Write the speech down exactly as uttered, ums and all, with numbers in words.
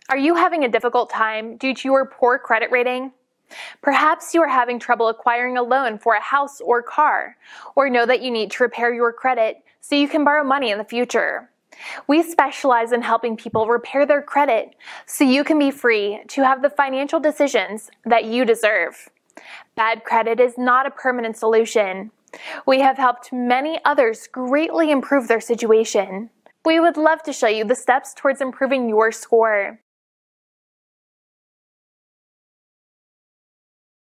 Are you having a difficult time due to your poor credit rating? Perhaps you are having trouble acquiring a loan for a house or car, or know that you need to repair your credit so you can borrow money in the future. We specialize in helping people repair their credit so you can be free to have the financial decisions that you deserve. Bad credit is not a permanent solution. We have helped many others greatly improve their situation. We would love to show you the steps towards improving your score.